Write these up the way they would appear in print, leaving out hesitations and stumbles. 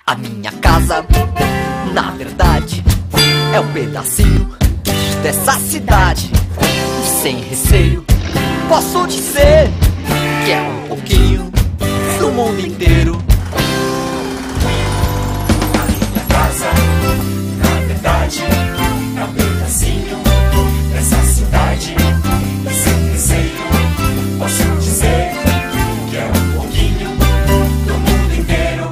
A minha casa, na verdade, é um pedacinho dessa cidade. E sem receio, posso dizer que é um pouquinho do mundo inteiro. A minha casa, na verdade, é um pedacinho dessa cidade. E sem receio, posso dizer que é um pouquinho do mundo inteiro.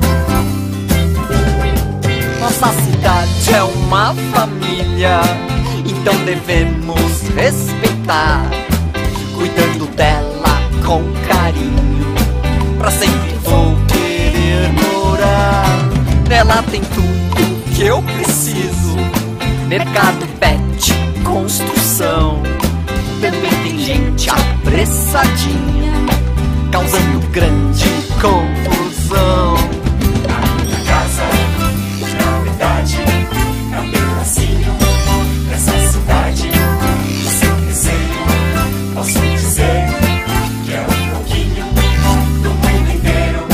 Nossa cidade é uma família, então devemos respeitar, cuidando dela com carinho. Pra sempre vou querer morar. Nela tem tudo que eu preciso: mercado, pet, construção. Também tem gente apressadinha, causando grande confusão. A minha casa, na verdade, é um pedacinho dessa cidade. E sem receio, posso dizer que é um pouquinho do mundo inteiro.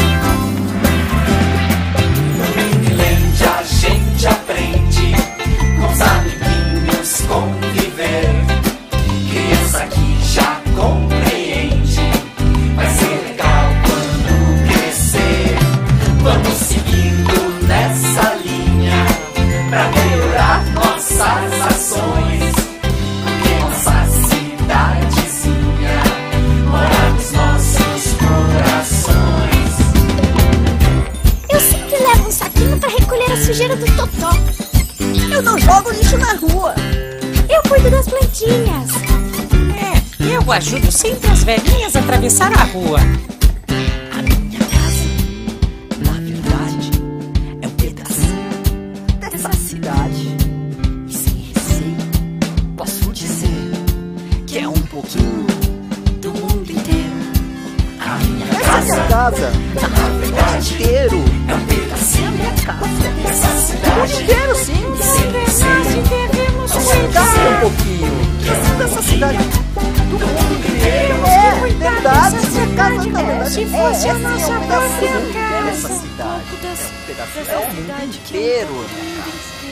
No Miniland a gente aprende com os amiguinhos conviver. Criança que já compreende, vai ser legal quando crescer. Vamos seguindo nessa linha pra melhorar nossas ações, porque nossa cidadezinha mora nos nossos corações. Eu sempre levo um saquinho pra recolher a sujeira do totó. Eu não jogo lixo na rua. Eu cuido das plantinhas. Eu ajudo sempre as velhinhas a atravessar a rua. A minha casa, na verdade, é um pedacinho dessa cidade. E sem receio, posso dizer que é um pouquinho do mundo inteiro. A minha Essa é a casa. na verdade, inteiro. É um pedacinho dessa O cidade. inteiro, sim. E sem receio, Devemos Cuidado um pouquinho. Dessa cidade. Do mundo inteiro. Verdade. Essa casa, na verdade, se fosse a nossa um própria pedacinho casa. dessa cidade. É um pedacinho. É o mundo inteiro, minha casa.